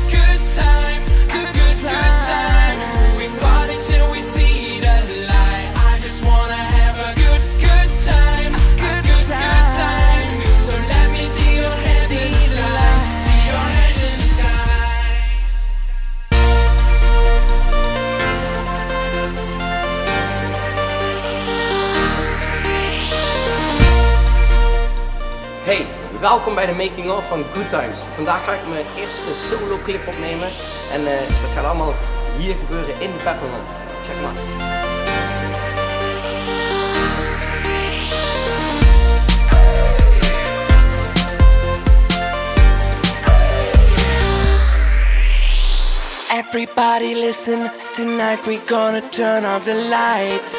good time, good time. We party till we see the light. I just wanna have a good time, good time. So let me see your hands in the sky, see your hands in the sky. Hey, welkom bij de making of van Good Times. Vandaag ga ik mijn eerste solo clip opnemen en dat gaat allemaal hier gebeuren in Peppermint. Check maar. Everybody listen, tonight we gonna turn off the lights.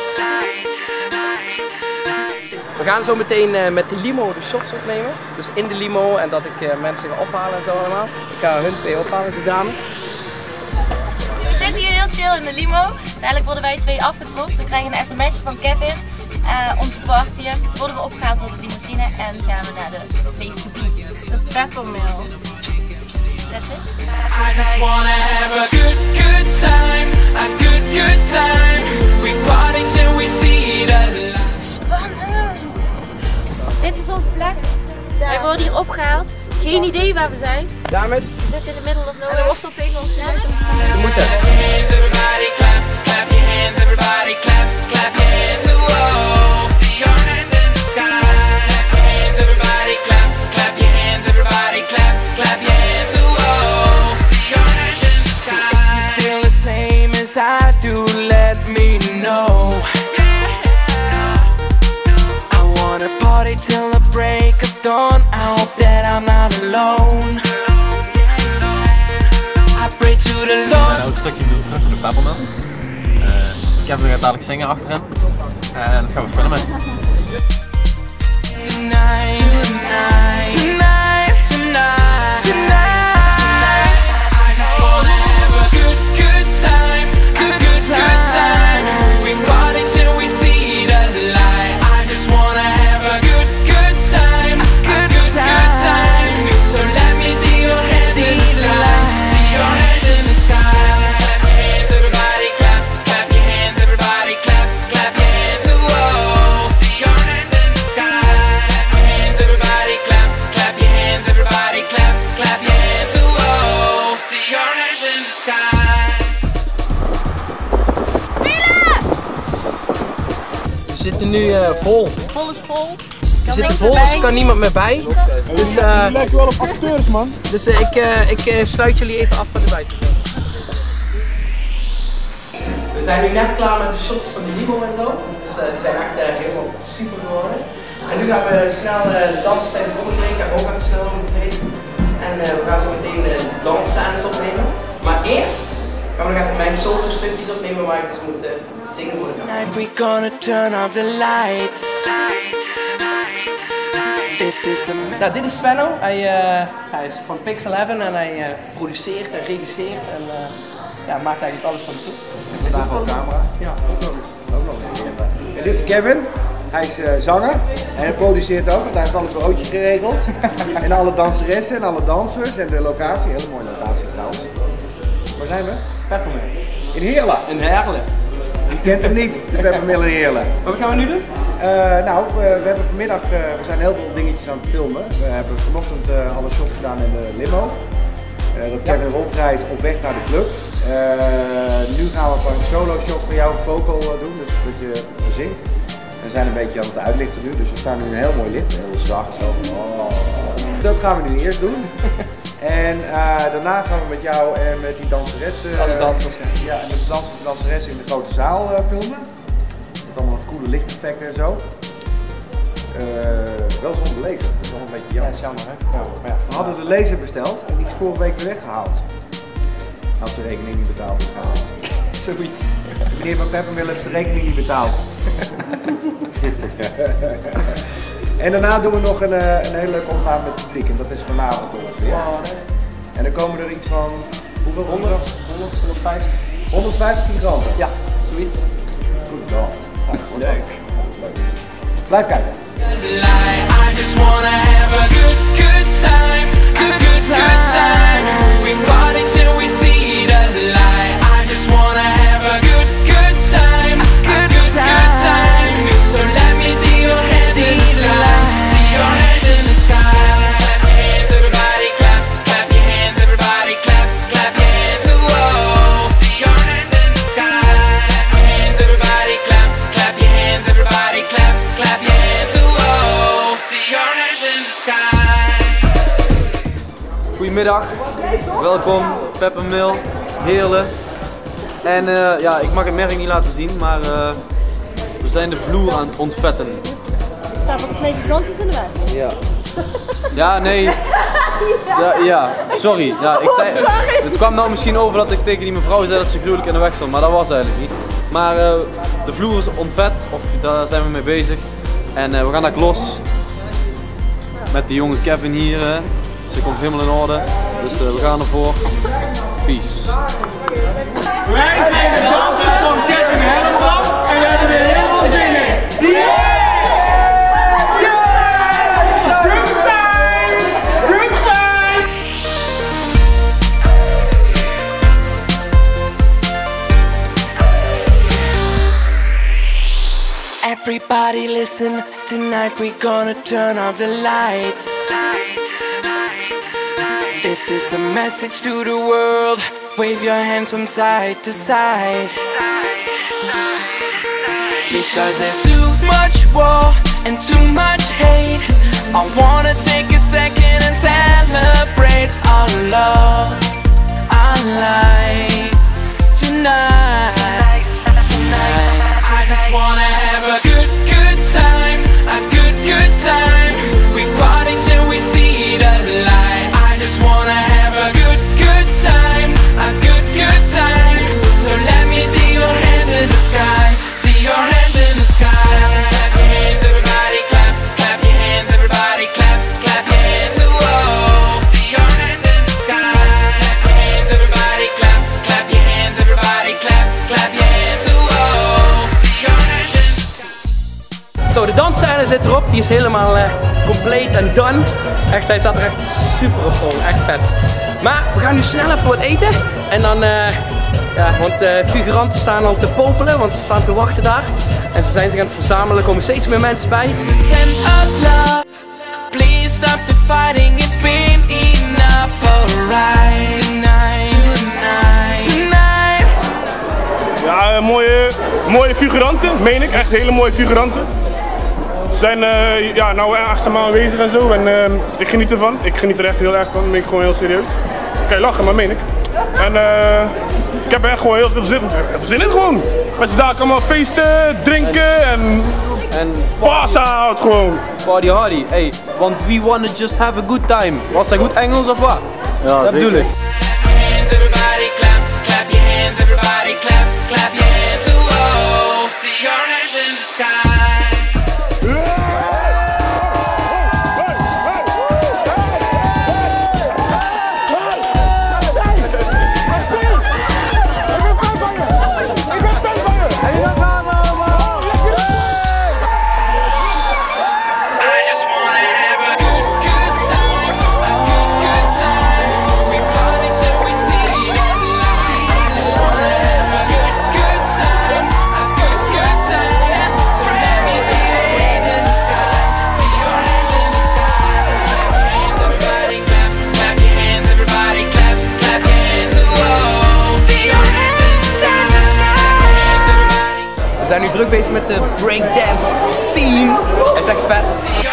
We gaan zo meteen met de limo de shots opnemen. Dus in de limo en dat ik mensen ga ophalen en zo allemaal. Ik ga hun twee ophalen, de dames. We zitten hier heel chill in de limo. Uiteindelijk worden wij twee afgedropt. We krijgen een sms'je van Kevin om te partyen. Worden we opgehaald door de limousine en gaan we naar de place to be. De Peppermill. That's it. I just wanna have a good time, a good time. We party till we see the light. Spannend! Dit is onze plek. Wij worden hier opgehaald. Geen idee waar we zijn. Dames. We zitten in de middle of nowhere. Er wordt al tegen ons gezegd. We moeten. Clap your hands, everybody clap, clap your hands, everybody clap, clap your hands, whoa. See your hands in the sky. Clap your hands, everybody clap, clap your hands, everybody clap, clap your hands, whoa. See your hands in the sky. So if you feel the same as I do, let me know. Party till the break of dawn. I hope that I'm not alone. I pray to the Lord. Nou, het stukje terug naar de Peppermill. Kevin gaat dadelijk zingen achterin. En dat gaan we filmen. Tonight, tonight, tonight, tonight, tonight. I just wanna have a good time, good time. We party till we see the light. I just wanna have a good time, good time. So let me see your hands in the sky, see your hands in the sky. Clap your hands, everybody clap, clap your hands, everybody clap, clap your hands, whoa. See your hands in the sky. Clap your hands, everybody clap, clap your hands, everybody clap, clap your hands, whoa. See your hands in the sky. We zitten nu vol. Vol is vol. We zitten vol, dus er kan niemand meer bij. Dus lijkt wel op acteurs, man. Dus ik sluit jullie even af van de buitengrond. We zijn nu net klaar met de shots van de limo en zo. Dus die zijn echt helemaal super geworden. En nu gaan we snel de dansers zijn voorgetreden, ook even snel omgetreden. En we gaan zo meteen dansscènes opnemen. Maar eerst gaan we nog even mijn solo stukjes opnemen waar ik dus moet zingen voor de camera. Tonight we gonna turn off the lights. Nou, dit is Svenno. Hij is van Pixel 11 en hij produceert en regisseert en maakt eigenlijk alles van de toets. Vandaag op camera. Ja, ook nog eens. En dit is Kevin. Hij is zanger en hij produceert ook, want hij heeft alles broodjes geregeld. En alle danseressen en alle dansers en de locatie, hele mooie locatie trouwens. Waar zijn we? Peppermill. In Heerlen. In Heerlen. Je kent hem niet, de Peppermill in Heerlen. Maar wat gaan we nu doen? We hebben vanmiddag, we zijn heel veel dingetjes aan het filmen. We hebben vanochtend alle shots gedaan in de limo. Dat Kevin rondrijdt op weg naar de club. Nu gaan we van een solo shot voor jou vocal doen, dus dat je zingt. We zijn een beetje aan het uitlichten nu, dus we staan nu in een heel mooi licht, heel zacht zo. Oh. Dat gaan we nu eerst doen. En daarna gaan we met jou en met die danseressen, Alle dansers, ja, en de danseressen in de grote zaal filmen. Met allemaal coole lichteffecten en zo. Wel zonder laser, dat is wel een beetje jammer. Ja, is jammer hè? Ja, maar ja. We hadden de laser besteld en die is vorige week weer weggehaald. Had de rekening niet betaald. Zoiets. Meneer van Peppermill heeft de rekening niet betaald. En daarna doen we nog een hele leuke opname met het publiek en dat is vanavond ongeveer. En dan komen er iets van, hoeveel? 150 giganten. Ja, zoiets. Goed dan. Leuk. Blijf kijken. I just wanna have a good time, good time. We party till Goedemiddag, welkom, Peppermill, Heerlen. En ja, ik mag het merk niet laten zien, maar we zijn de vloer aan het ontvetten. Er staan wat twee giganten in de weg. Ja. Ja, nee. Ja, sorry. Ja, ik zei, het kwam nou misschien over dat ik tegen die mevrouw zei dat ze gruwelijk in de weg stond, maar dat was eigenlijk niet. Maar de vloer is ontvet, of daar zijn we mee bezig. En we gaan daar los met die jonge Kevin hier. Dus komt helemaal in orde. Dus we gaan ervoor. Peace. Wij zijn de dansers van Kevin Helleman en we hebben weer heel veel zin in. Good times! Good times! Everybody listen, tonight we're gonna turn off the lights. This is the message to the world. Wave your hands from side to side. Because there's too much war and too much hate. I wanna take a second and celebrate our love, our life tonight. I just wanna have a good time, a good time. We party till we see the light. I just wanna have a good time, a good time. So let me see your hands in the sky, see your hands in the sky. Clap your hands, everybody, clap, clap your hands, everybody, clap, clap your hands. Whoa, see your hands in the sky. Clap your hands, everybody, clap, clap your hands, everybody, clap, clap your hands. Whoa, see your hands in the sky. Zo, de dansscène zit erop, die is helemaal compleet en done. Echt, hij zat er echt super op vol, echt vet. Maar we gaan nu snel even wat eten. En dan, ja, want figuranten staan al te popelen, want ze staan te wachten daar. En ze zijn zich aan het verzamelen, er komen steeds meer mensen bij. Send us love, please stop the fighting, it's been enough, alright. Tonight, tonight, tonight. Ja, mooie figuranten, meen ik. Echt hele mooie figuranten. Ze zijn ja, nou 8 maanden aanwezig en zo en ik geniet ervan. Ik geniet er echt heel erg van, dat ben ik gewoon heel serieus. Kan je lachen, maar meen ik. En ik heb er echt gewoon heel veel zin in gewoon. Met z'n daar allemaal feesten, drinken en pass out gewoon. Party hardy, hey, want we wanna just have a good time. Was dat goed Engels of wat? Ja, dat bedoel ik. Everybody clap, clap your hands, everybody clap, clap your hands. Whoa, see your hands in the sky. We zijn nu druk bezig met de breakdance scene. Hij is echt vet.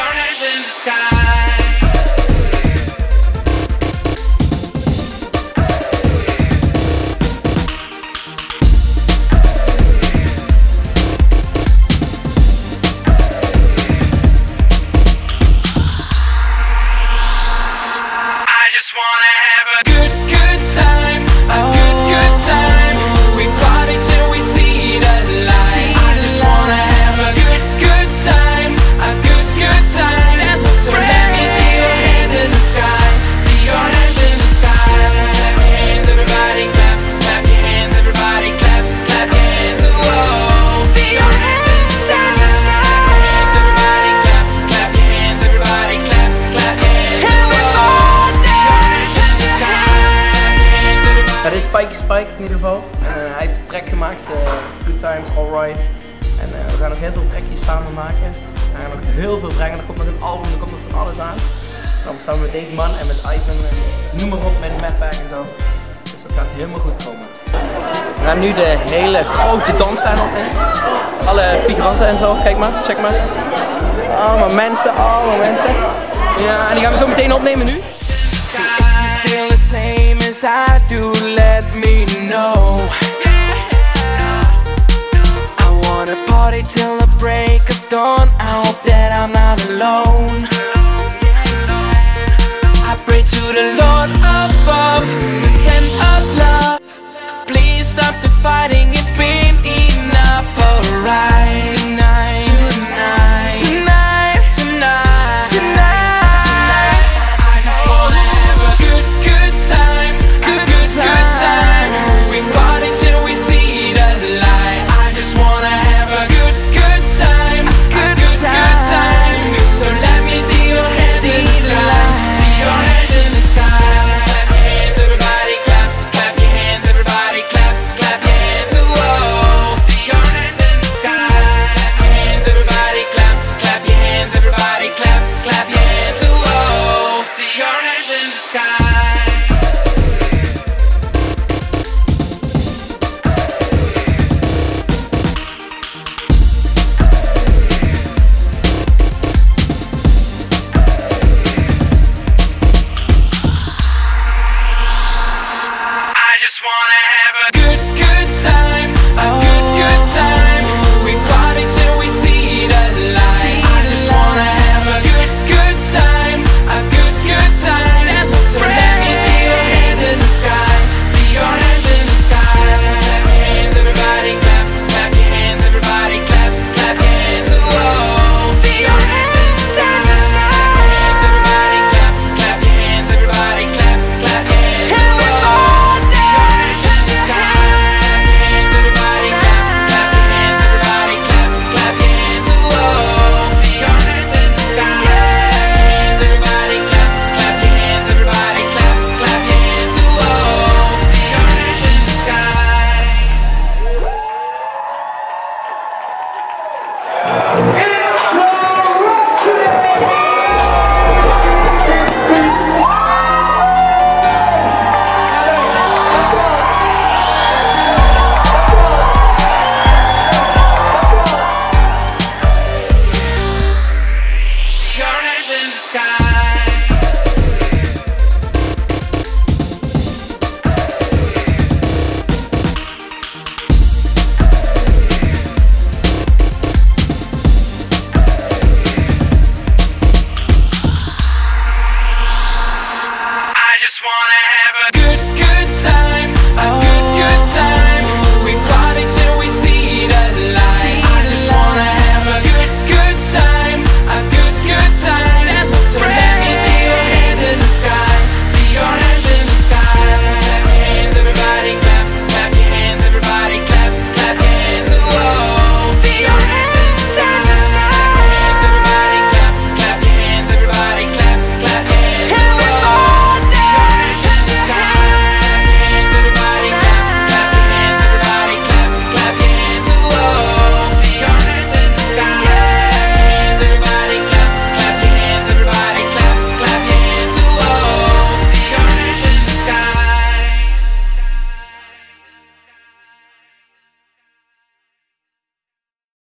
Spike in ieder geval. En hij heeft een track gemaakt, Good Times, Alright. En we gaan nog heel veel trackjes samen maken. We gaan nog heel veel brengen, er komt nog een album, er komt nog van alles aan. Dan samen met deze man en met Ivan en noem maar op, met de Madpack en zo. Dus dat gaat helemaal goed komen. We gaan nu de hele grote dansscène opnemen. Alle figuranten en zo, kijk maar, check maar. Allemaal mensen, allemaal mensen. Ja, en die gaan we zo meteen opnemen nu. do let me know. I wanna party till the break of dawn. I hope that I'm not alone. I pray to the Lord above to send us love. Please stop the fighting, it's been enough. Alright, tonight, tonight, tonight, tonight, tonight. I just wanna have a good, good time, good, good, good time. We party till we see the light. I just wanna have a good, good time, good, good, good time. So let me see your hands in the sky. See your hands in the sky. Clap your hands, everybody, clap, clap your hands, everybody, clap, clap your hands. Whoa, see your hands in the sky. Clap your hands, everybody, clap, clap your hands, everybody, clap, clap your hands. Whoa, see your hands in the sky. I just wanna have a good, good time, a good, good time. We party till we see the light. I just wanna have a good, good time, a good, good time. So let me see your hands in the sky. See your hands in the sky. Clap your hands, everybody, clap, clap your hands, everybody, clap, clap your hands. Whoa, see your hands in the sky. Clap your hands, everybody, clap, clap your hands, everybody, clap, clap your hands. Whoa. I just wanna